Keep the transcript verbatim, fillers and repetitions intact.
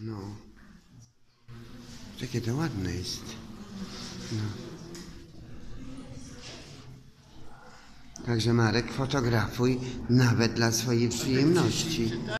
No. Jakie to ładne jest. No. Także Marek, fotografuj nawet dla swojej przyjemności.